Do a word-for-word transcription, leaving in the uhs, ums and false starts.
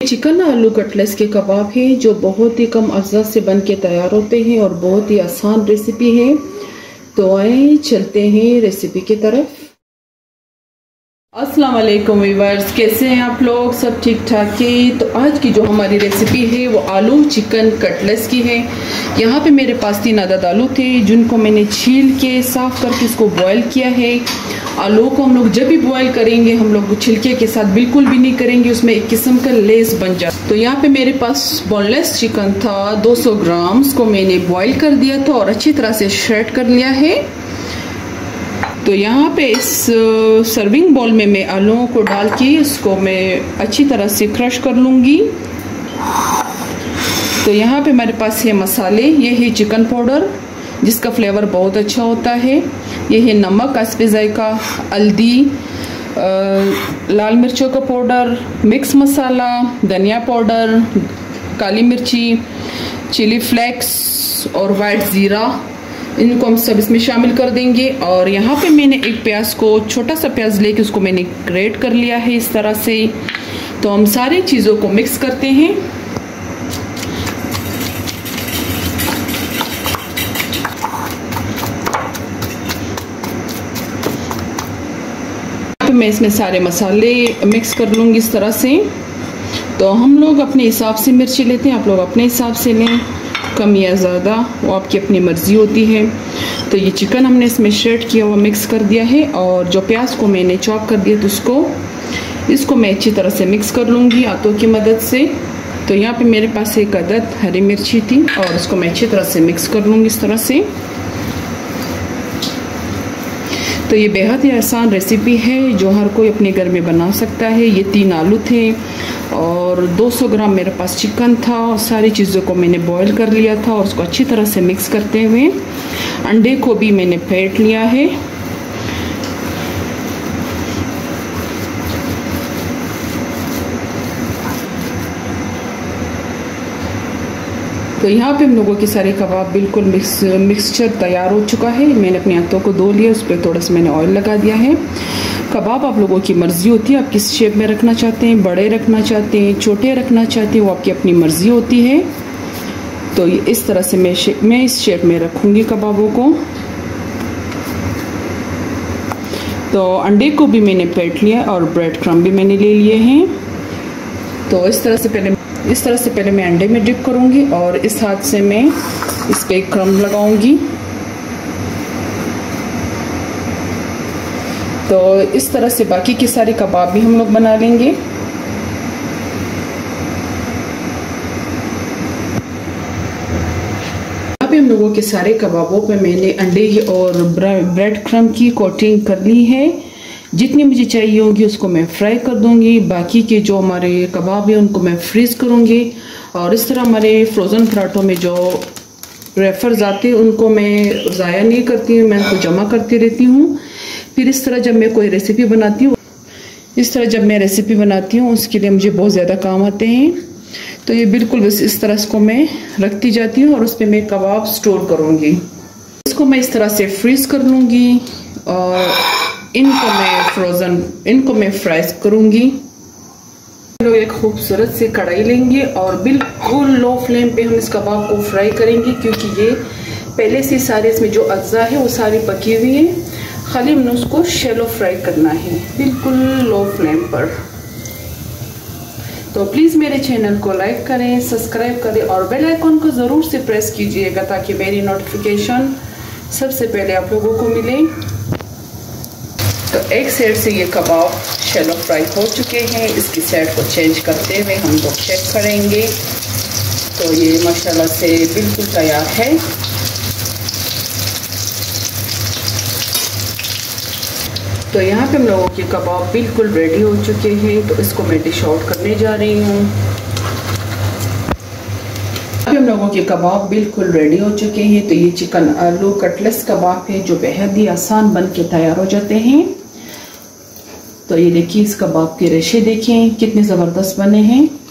Chicken आलू cutlets के कबाब हैं जो बहुत ही कम अज्जा से बन के तैयार होते हैं और बहुत ही आसान रेसिपी है। तो आए चलते हैं रेसिपी की तरफ। अस्सलाम वालेकुम व्यूअर्स, कैसे हैं आप लोग? सब ठीक ठाक है। तो आज की जो हमारी रेसिपी है वो आलू चिकन कटलेट्स की है। यहाँ पे मेरे पास तीन अदद आलू थे जिनको मैंने छील के साफ करके इसको बॉईल किया है। आलू को हम लोग जब भी बॉईल करेंगे हम लोग छिलके के साथ बिल्कुल भी नहीं करेंगे, उसमें एक किस्म का लेस बन जाए। तो यहाँ पे मेरे पास बोनलेस चिकन था दो सौ ग्राम, उसको मैंने बॉईल कर दिया था और अच्छी तरह से श्रेड कर लिया है। तो यहाँ पे इस सर्विंग बाउल में मैं आलूओं को डाल के इसको मैं अच्छी तरह से क्रश कर लूँगी। तो यहाँ पे मेरे पास है मसाले, ये है चिकन पाउडर जिसका फ्लेवर बहुत अच्छा होता है, ये है नमक अस्बे जायका, हल्दी, लाल मिर्चों का पाउडर, मिक्स मसाला, धनिया पाउडर, काली मिर्ची, चिली फ्लेक्स और वाइट ज़ीरा, इनको हम सब इसमें शामिल कर देंगे। और यहाँ पे मैंने एक प्याज को, छोटा सा प्याज लेके उसको मैंने ग्रेट कर लिया है इस तरह से। तो हम सारी चीज़ों को मिक्स करते हैं। तो मैं इसमें सारे मसाले मिक्स कर लूँगी इस तरह से। तो हम लोग अपने हिसाब से मिर्ची लेते हैं, आप लोग अपने हिसाब से लें, कम या ज़्यादा वो आपकी अपनी मर्ज़ी होती है। तो ये चिकन हमने इसमें श्रेड किया हुआ मिक्स कर दिया है और जो प्याज को मैंने चॉप कर दिया तो उसको इसको मैं अच्छी तरह से मिक्स कर लूँगी हाथों की मदद से। तो यहाँ पे मेरे पास एक अदद हरी मिर्ची थी और इसको मैं अच्छी तरह से मिक्स कर लूँगी इस तरह से। तो ये बेहद ही आसान रेसिपी है जो हर कोई अपने घर में बना सकता है। ये तीन आलू थे और दो सौ ग्राम मेरे पास चिकन था और सारी चीज़ों को मैंने बॉईल कर लिया था और उसको अच्छी तरह से मिक्स करते हुए अंडे को भी मैंने फेंट लिया है। तो यहाँ पे हम लोगों के सारे कबाब बिल्कुल मिक्स मिक्सचर तैयार हो चुका है। मैंने अपने हाथों को धो लिया, उस पर थोड़ा सा मैंने ऑयल लगा दिया है। कबाब आप लोगों की मर्ज़ी होती है, आप किस शेप में रखना चाहते हैं, बड़े रखना चाहते हैं, छोटे रखना चाहते हैं, वो आपकी अपनी मर्ज़ी होती है। तो इस तरह से मैं शेप मैं इस शेप में रखूँगी कबाबों को। तो अंडे को भी मैंने फेंट लिया और ब्रेड क्रम्ब भी मैंने ले लिए हैं। तो इस तरह से पहले इस तरह से पहले मैं अंडे में डिप करूँगी और इस हाथ से मैं इस पे क्रम्ब लगाऊंगी। तो इस तरह से बाकी के सारे कबाब भी हम लोग बना लेंगे। अभी हम लोगों के सारे कबाबों पे मैंने अंडे और ब्रेड क्रम्ब की कोटिंग कर ली है। जितनी मुझे चाहिए होगी उसको मैं फ्राई कर दूंगी। बाकी के जो हमारे कबाब है उनको मैं फ्रीज करूंगी और इस तरह हमारे फ्रोज़न पराठों में जो रेफर्स आते हैं उनको मैं ज़ाया नहीं करती हूँ, मैं उनको जमा करती रहती हूँ। फिर इस तरह जब मैं कोई रेसिपी बनाती हूँ इस तरह जब मैं रेसिपी बनाती हूँ उसके लिए मुझे बहुत ज़्यादा काम आते हैं। तो ये बिल्कुल बस इस तरह इसको मैं रखती जाती हूँ और उस पर मैं कबाब स्टोर करूँगी। इसको मैं इस तरह से फ्रीज कर लूँगी और इनको मैं फ्रोज़न इनको मैं फ्राई करूँगी। लोग एक खूबसूरत सी कढ़ाई लेंगे और बिल्कुल लो फ्लेम पे हम इस कबाब को फ्राई करेंगे क्योंकि ये पहले से सारे इसमें जो अज्जा है वो सारी पकी हुई है, खाली हमने उसको शैलो फ्राई करना है बिल्कुल लो फ्लेम पर। तो प्लीज़ मेरे चैनल को लाइक करें, सब्सक्राइब करें और बेल आइकन को ज़रूर से प्रेस कीजिएगा ताकि मेरी नोटिफिकेशन सबसे पहले आप लोगों को मिले। तो एक साइड से ये कबाब शैलो फ्राई हो चुके हैं, इसकी साइड को चेंज करते हुए हम लोग चेक करेंगे। तो ये माशाल्लाह से बिल्कुल तैयार है। तो यहाँ पे हम लोगों के कबाब बिल्कुल रेडी हो चुके हैं। तो इसको मैं डिश आउट करने जा रही हूँ। अभी हम लोगों के कबाब बिल्कुल रेडी हो चुके हैं। तो ये चिकन आलू कटलेट्स कबाब है जो बेहद ही आसान बन के तैयार हो जाते हैं। तो ये देखिए इस कबाब के रेशे देखें कितने ज़बरदस्त बने हैं।